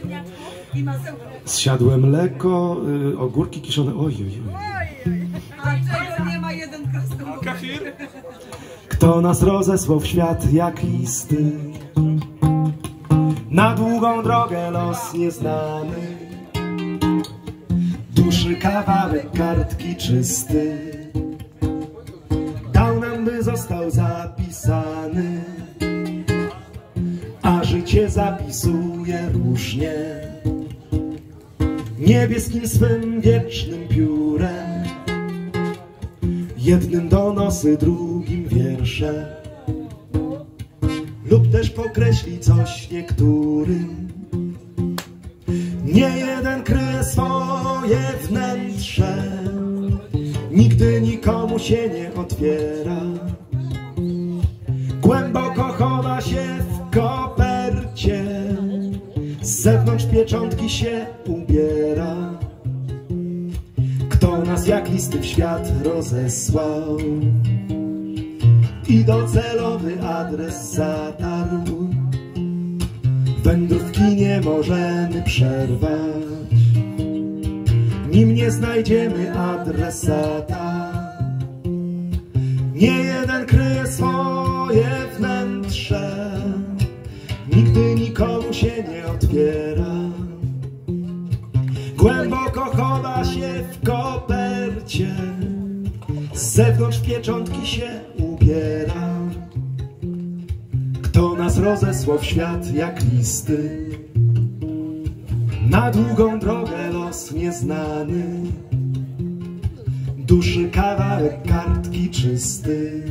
Zsiadłem lekko, ogórki kiszone, oj. A czego nie ma jeden krasnolud? Kto nas rozesłał w świat jak listy, na długą drogę los nieznany, duszy kawałek kartki czysty, dał nam, by został zapisany, a życie zapisuje różnie, niebieskim swym wiecznym piórem, jednym donosy, drugim wiersze, lub też pokreśli coś niektórym. Nie jeden kryje swoje wnętrze, nigdy nikomu się nie otwiera, głęboko chowa się w kopercie, z zewnątrz pieczątki się ubiera. Kto nas jak listy w świat rozesłał i docelowy adres zatarł, wędrówki nie możemy przerwać, nim nie znajdziemy adresata. Nie jeden kryje swoje wnętrze, nigdy nikomu się nie otwiera, głęboko chowa się w kopercie, z zewnątrz pieczątki się ubiera. Kto nas rozesłał w świat jak listy, na długą drogę los nieznany, duszy kawałek kartki czysty,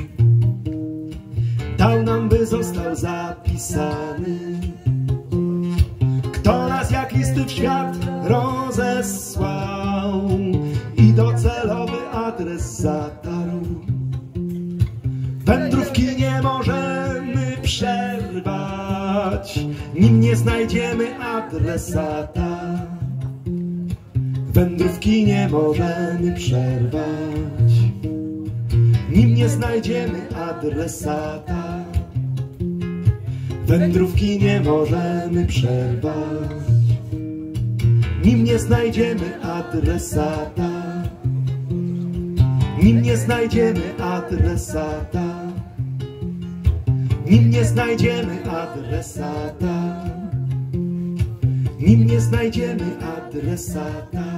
dał nam, by został zapisany. Kto nas jak listy w świat rozesłał i docelowy adres zatarł, wędrówki nie możemy przerwać, nim nie znajdziemy adresata. Wędrówki nie możemy przerwać, nim nie znajdziemy adresata. Wędrówki nie możemy przerwać, nim nie znajdziemy adresata. Nim nie znajdziemy adresata, nim nie znajdziemy adresata, nim nie znajdziemy adresata.